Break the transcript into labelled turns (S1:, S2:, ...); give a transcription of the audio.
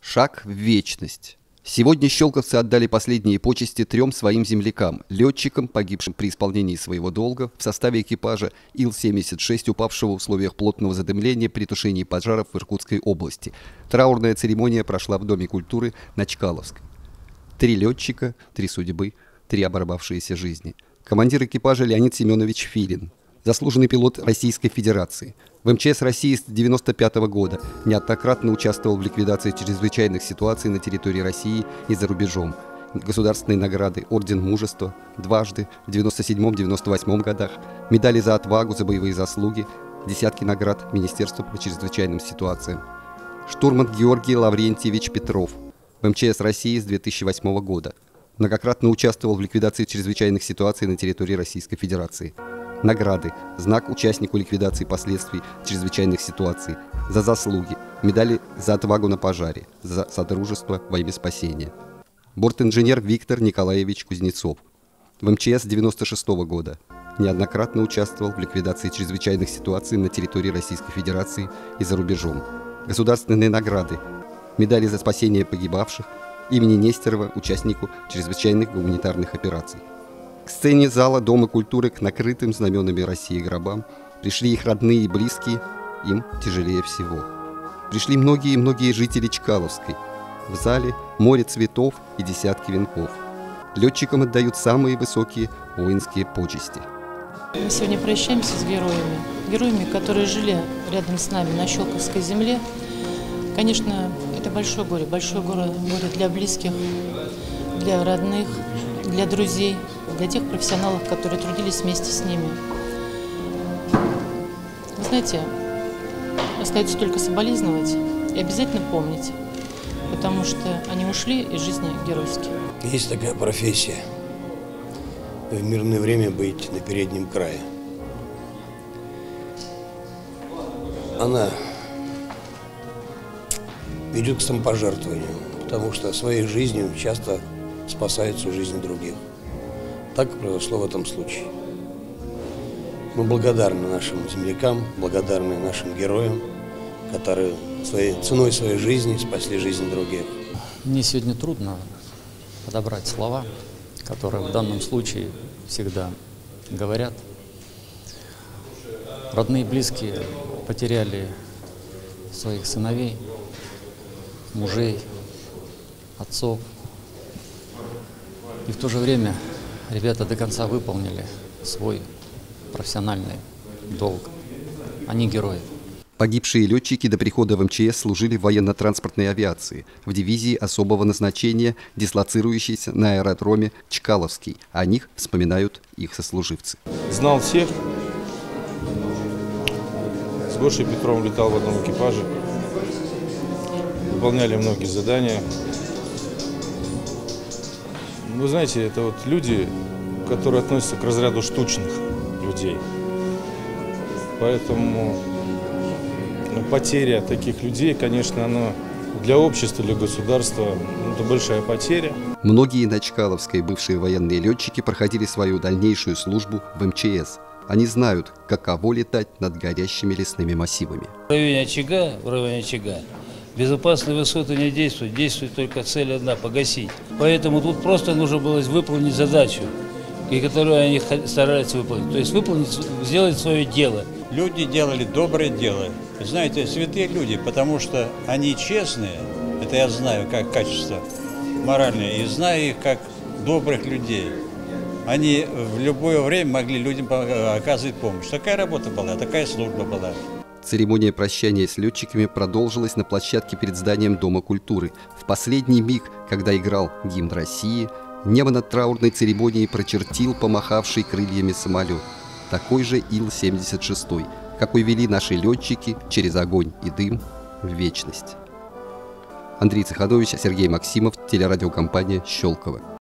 S1: Шаг в вечность. Сегодня щелковцы отдали последние почести 3 своим землякам, летчикам, погибшим при исполнении своего долга в составе экипажа Ил-76, упавшего в условиях плотного задымления при тушении пожаров в Иркутской области. Траурная церемония прошла в Доме культуры на Чкаловской. 3 летчика, 3 судьбы, 3 оборвавшиеся жизни. Командир экипажа Леонид Семенович Филин, заслуженный пилот Российской Федерации. В МЧС России с 1995 года неоднократно участвовал в ликвидации чрезвычайных ситуаций на территории России и за рубежом. Государственные награды, орден мужества, дважды, в 1997-1998 годах, медали за отвагу, за боевые заслуги, десятки наград Министерства по чрезвычайным ситуациям. Штурман Георгий Лаврентьевич Петров, в МЧС России с 2008 года. Многократно участвовал в ликвидации чрезвычайных ситуаций на территории Российской Федерации. Награды, знак участнику ликвидации последствий чрезвычайных ситуаций, за заслуги, медали за отвагу на пожаре, за содружество во имя спасения. Бортинженер Виктор Николаевич Кузнецов, в МЧС 1996 года. Неоднократно участвовал в ликвидации чрезвычайных ситуаций на территории Российской Федерации и за рубежом. Государственные награды, медали за спасение погибавших, имени Нестерова, участнику чрезвычайных гуманитарных операций. К сцене зала Дома культуры, к накрытым знаменами России гробам, пришли их родные и близкие, им тяжелее всего. Пришли многие и многие жители Чкаловской. В зале море цветов и десятки венков. Летчикам отдают самые высокие воинские почести.
S2: Мы сегодня прощаемся с героями, которые жили рядом с нами на Щелковской земле. Конечно, это большое горе для близких, для родных, для друзей, для тех профессионалов, которые трудились вместе с ними. Вы знаете, остается только соболезновать и обязательно помнить, потому что они ушли из жизни геройски.
S3: Есть такая профессия – в мирное время быть на переднем крае. Она ведет к самопожертвованию, потому что своей жизнью часто спасает всю жизнь других. Так произошло в этом случае. Мы благодарны нашим землякам, благодарны нашим героям, которые ценой своей жизни спасли жизнь других.
S4: Мне сегодня трудно подобрать слова, которые в данном случае всегда говорят. Родные и близкие потеряли своих сыновей, мужей, отцов. И в то же время ребята до конца выполнили свой профессиональный долг. Они герои.
S1: Погибшие летчики до прихода в МЧС служили в военно-транспортной авиации, в дивизии особого назначения, дислоцирующейся на аэродроме Чкаловский. О них вспоминают их сослуживцы.
S5: Знал всех. С Гошей Петровым летал в одном экипаже. Выполняли многие задания. Вы знаете, это вот люди, которые относятся к разряду штучных людей. Поэтому потеря таких людей, конечно, она для общества, для государства это большая потеря.
S1: Многие на Чкаловской бывшие военные летчики проходили свою дальнейшую службу в МЧС. Они знают, каково летать над горящими лесными массивами.
S6: В районе очага безопасные высоты не действуют, действует только цель одна – погасить. Поэтому тут просто нужно было выполнить задачу, и которую они старались выполнить. То есть сделать свое дело.
S7: Люди делали доброе дело. Знаете, святые люди, потому что они честные, это я знаю как качество моральное, и знаю их как добрых людей. Они в любое время могли людям оказывать помощь. Такая работа была, такая служба была.
S1: Церемония прощания с летчиками продолжилась на площадке перед зданием Дома культуры. В последний миг, когда играл гимн России, небо над траурной церемонией прочертил помахавший крыльями самолет. Такой же Ил-76, какой вели наши летчики через огонь и дым в вечность. Андрей Цеханович, Сергей Максимов, телерадиокомпания «Щелково».